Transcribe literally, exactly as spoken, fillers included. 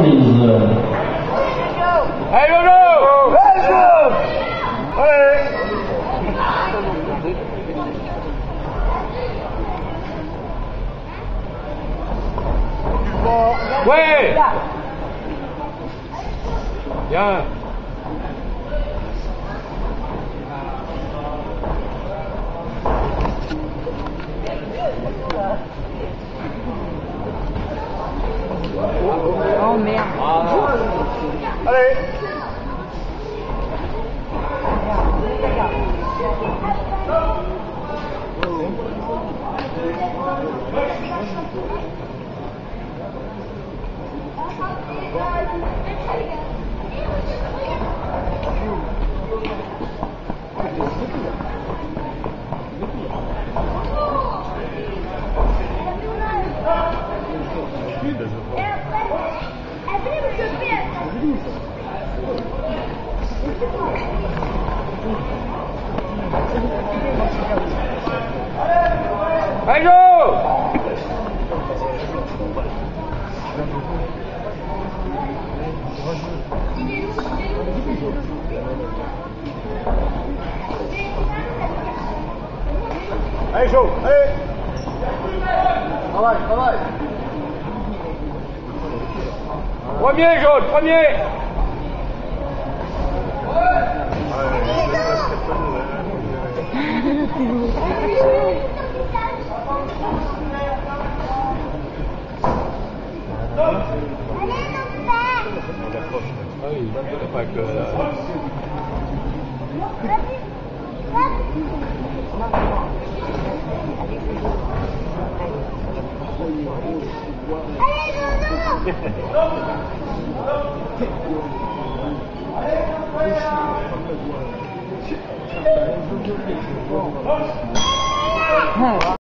soixante-dix. Allez, Lolo! Allez! Ouais! Bien! Oh merde! Allez! Allez, go! Allez, chaud, allez! Travaille, travaille! Premier, jaune, premier! Ah oui, pas que... Allez,